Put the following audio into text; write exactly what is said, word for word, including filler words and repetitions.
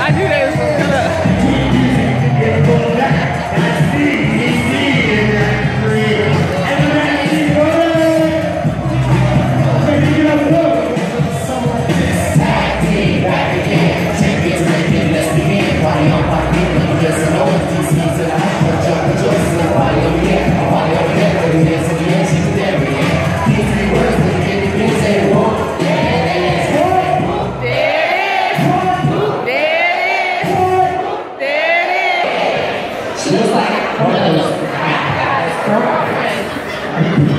I knew they was gonna cut up. She was like one of those guys, girlfriends.